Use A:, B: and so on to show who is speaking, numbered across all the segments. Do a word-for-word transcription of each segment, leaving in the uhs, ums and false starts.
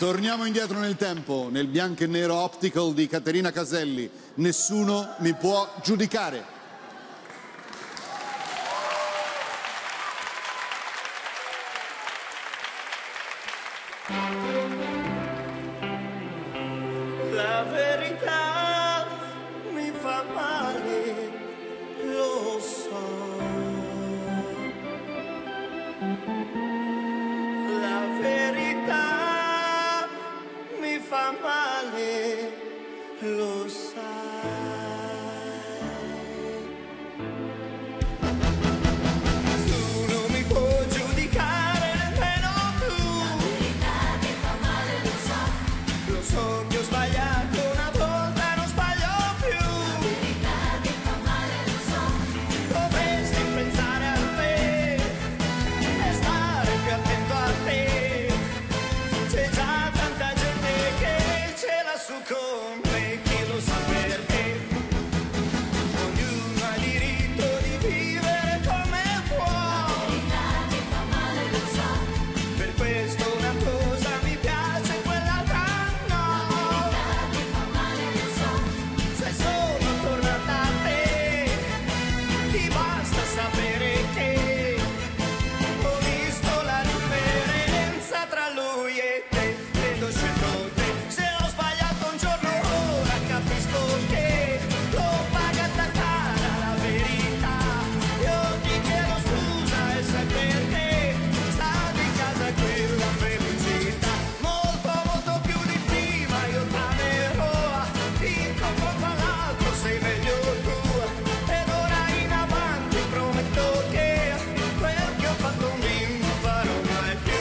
A: Torniamo indietro nel tempo, nel bianco e nero optical di Caterina Caselli. Nessuno mi può giudicare.
B: La verità mi fa male, lo so. La verità mi fa male, lo sai. Tu non mi puoi giudicare nemmeno tu. La verità mi fa male, lo so. Lo so che ho sbagliato una volta, non sbaglio più. La verità mi fa male, lo so. Dovresti pensare a me e stare più attento a te. C'è già tanta gente che ce l'ha su con me, chi lo sa perché. Ognuno ha diritto di vivere come può. La verità mi fa male, lo so. Per questo una cosa mi piace, quell'altra no. La verità mi fa male, lo so. Se sono tornata a te, ti basta sapere che ho visto la differenza tra lui e te. Ed ho scelto te. Se ho sbagliato un giorno, ora capisco che l'ho pagata cara la verità. Io ti chiedo scusa e sai perché stavi in casa quella felicità. Molto, molto più di prima io t'amerò. In confronto all'altro sei meglio tu. Ed ora in avanti prometto che quel che ho fatto non farò mai più.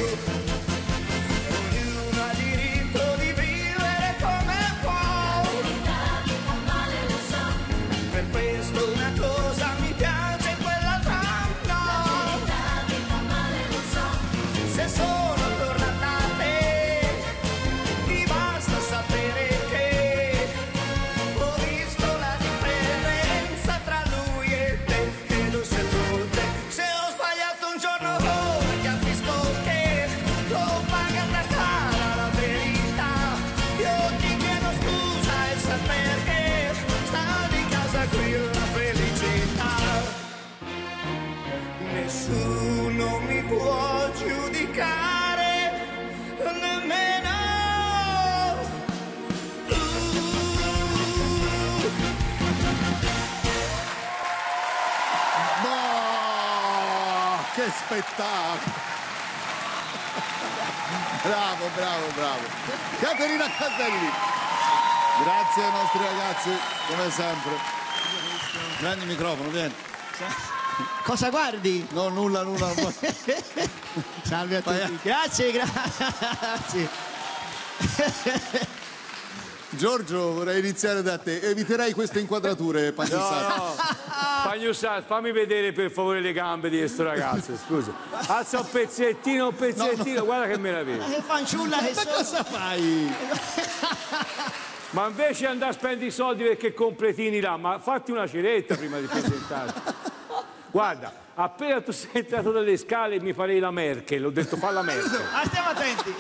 B: Ognuno ha diritto di vivere come può. La verità mi fa male, lo so. Per questo una cosa mi piace, quell'altra no. La verità mi fa male, lo so. Se sono tornata a te, ti basta sapere che ho visto la differenza tra lui e te. Ed ho scelto te. Se ho sbagliato un giorno, ora capisco che l'ho pagata cara la verità. Io ti chiedo scusa e sai perché stavi in casa qui la felicità. Nessuno mi può giudicare, nemmeno tu.
A: No! Che spettacolo! Bravo, bravo, bravo. Caterina Caselli. Grazie ai nostri ragazzi, come sempre. Prendi il microfono, vieni.
C: Cosa guardi?
A: No, nulla, nulla.
C: Salve a
A: Vai
C: tutti.
A: a-
C: Grazie, grazie.
A: Giorgio, vorrei iniziare da te. Eviterei queste inquadrature, Pagnissato.
D: No, no. Pagnussat, fammi vedere per favore le gambe di questo ragazzo, scusa. Alza un pezzettino, un pezzettino, guarda che meraviglia.
C: Che fanciulla che
A: Ma
C: sono.
A: cosa fai?
D: Ma invece andare a spendere i soldi perché completini là, ma fatti una ceretta prima di presentarti. Guarda, appena tu sei entrato dalle scale mi farei la Merkel, ho detto fa la Merkel.
C: Ah, stiamo attenti.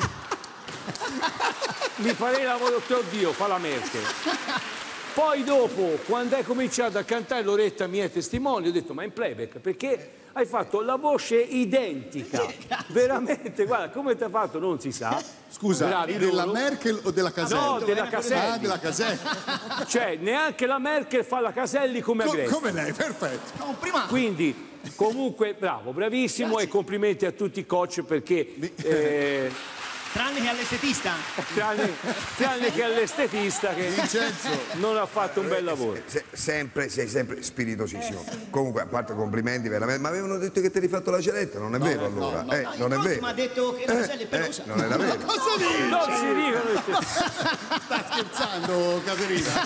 D: Mi farei la oddio, fa la Merkel. Poi dopo, quando hai cominciato a cantare Loretta mia testimone, ho detto ma in playback, perché hai fatto la voce identica. Veramente, guarda, come ti ha fatto non si sa.
A: Scusa,
D: Bravi
A: della
D: loro.
A: Merkel o della Caselli?
D: No, della Caselli.
A: Ah, della Caselli.
D: Cioè, neanche la Merkel fa la Caselli come
A: Co-
D: Agresti.
A: come lei, perfetto.
C: No, prima.
D: Quindi, comunque, bravo, bravissimo e complimenti a tutti i coach perché, eh,
C: Tranne che all'estetista.
D: tranne, tranne che all'estetista che
A: Vincenzo.
D: non ha fatto un bel lavoro.
E: Se- sempre, sei sempre spiritosissimo. Comunque, a parte complimenti, veramente. Ma avevano detto che ti eri fatto la ceretta, non è vero allora? Eh, non è
C: Mi
E: vero.
C: ha detto che la Caselli è
E: Eh,
C: pelosa.
E: non era vero.
A: Cosa dici?
D: Non si dicono.
A: Sta scherzando, Caterina?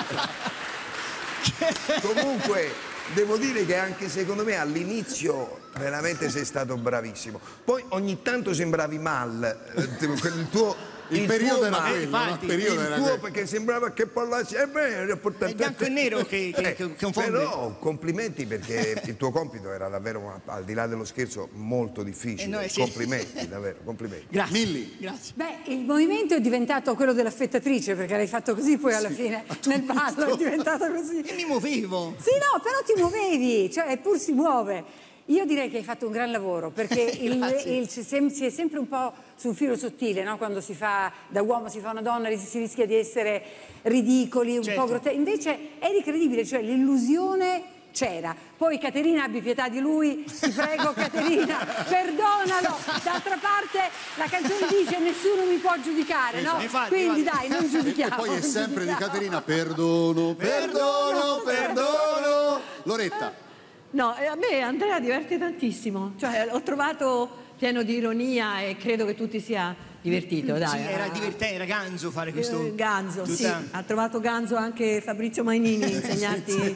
E: Comunque, devo dire che anche secondo me all'inizio veramente sei stato bravissimo. Poi ogni tanto sembravi mal, eh, il tuo
A: Il,
E: il
A: periodo
E: tuo
A: era
E: male,
A: quello, no?
C: infatti,
A: il periodo
E: il
A: era
E: tuo
A: quello.
E: perché sembrava che parlassi è vero,
C: È il bianco e nero che, che, che confonde.
E: Però complimenti perché il tuo compito era davvero, al di là dello scherzo, molto difficile.
C: Eh, no, eh, sì.
E: Complimenti, davvero, complimenti.
C: Grazie.
A: Milli.
C: Grazie.
F: Beh, il movimento è diventato quello dell'affettatrice, perché l'hai fatto così poi alla fine, nel ballo è diventato così.
C: E mi muovevo.
F: Sì, no, però ti muovevi, cioè eppur si muove. Io direi che hai fatto un gran lavoro, perché il, il, si si è sempre un po' sul filo sottile, no? Quando si fa, da uomo si fa una donna, si rischia di essere ridicoli, un
C: Certo.
F: po' grotteschi. Invece eri credibile, cioè l'illusione c'era. Poi Caterina, abbi pietà di lui, ti prego Caterina, perdonalo. D'altra parte la canzone dice nessuno mi può giudicare, no?
C: Infatti,
F: Quindi
C: infatti.
F: dai, non giudichiamo.
A: E poi è
F: non
A: sempre di
F: giudichiamo.
A: Caterina, perdono, perdono, perdono. Loretta.
G: No, eh, a me Andrea diverte tantissimo, cioè l'ho trovato pieno di ironia e credo che tutti sia divertito, dai.
C: Sì, era
G: Ah,
C: divertente, era ganzo fare questo.
G: eh, Ganzo, sì,
C: tutta-
G: ha trovato Ganzo anche Fabrizio Mainini, insegnanti.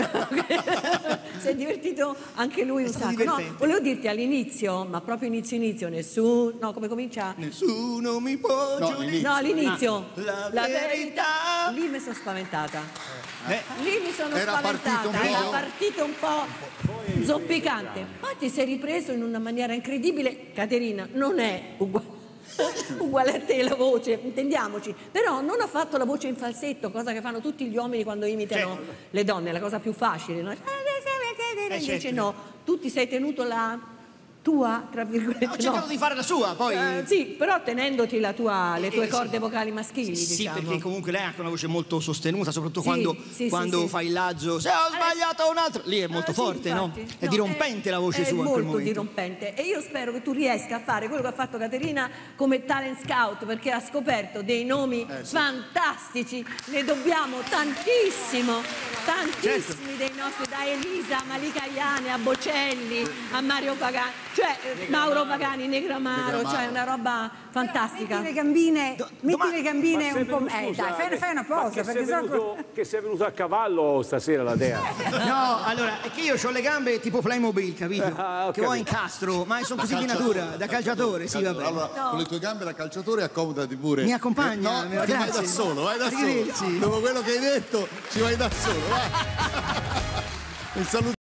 G: Si è divertito anche lui un
C: stato
G: sacco. No,
C: divertente.
G: volevo dirti all'inizio, ma proprio inizio inizio, nessuno, no, come comincia?
C: Nessuno mi può
A: No,
C: giudicare.
A: l'inizio.
G: No, all'inizio.
C: La verità.
G: Lì mi sono spaventata.
C: Eh,
G: Lì mi sono
A: Era partito
G: spaventata,
A: un po'.
G: era partito un po' zoppicante. Poi ti sei ripreso in una maniera incredibile. Caterina non è uguale, uguale a te la voce, intendiamoci. Però non ha fatto la voce in falsetto, cosa che fanno tutti gli uomini quando imitano
C: Certo.
G: le donne, la cosa più facile. No? Invece
C: certo.
G: no, tu ti sei tenuto la tua, tra virgolette.
C: ho cercato
G: no.
C: di fare la sua, poi.
G: Eh, sì, però tenendoti la tua, le tue
C: Eh, sì.
G: corde vocali maschili,
C: Sì,
G: diciamo.
C: perché comunque lei ha anche una voce molto sostenuta, soprattutto
G: Sì,
C: quando,
G: sì,
C: quando
G: sì, sì.
C: fa il lazzo. Se ho sbagliato un altro. Lì è molto
G: Eh, sì,
C: forte,
G: infatti.
C: no? È
G: No,
C: dirompente la voce
G: è
C: sua in quel
G: molto
C: momento.
G: dirompente, e io spero che tu riesca a fare quello che ha fatto Caterina come talent scout, perché ha scoperto dei nomi
C: Eh,
G: fantastici, ne dobbiamo tantissimo, tantissimi
C: Certo.
G: dei nostri, da Elisa, a Malika Iane, a Bocelli, a Mario Pagani, cioè eh, Mauro Pagani, Negramaro,
A: Negramaro.
G: cioè una roba fantastica.
F: Metti le gambine,
C: Do-
F: metti
C: domani-
F: le gambine
D: Ma sei
F: un po'.
D: venuto-
F: Eh,
D: scusa,
F: dai, fai, fai una
D: ma
F: pausa,
D: che
F: perché
D: sei,
F: sennò.
D: venuto, che sei venuto a cavallo stasera la Dea?
C: No, allora, è che io ho le gambe tipo Playmobil, capito?
D: Ah, ho
C: che ho
D: capito.
C: incastro, ma sono così di natura, da calciatore, sì, vabbè.
A: Allora, con le tue gambe da calciatore accomodati pure.
C: Mi accompagna,
A: No,
C: mi va-
A: ti vai
C: grazie.
A: da solo, vai da solo.
C: Arrivederci.
A: Dopo quello che hai detto, ci vai da solo, vai. Un saluto.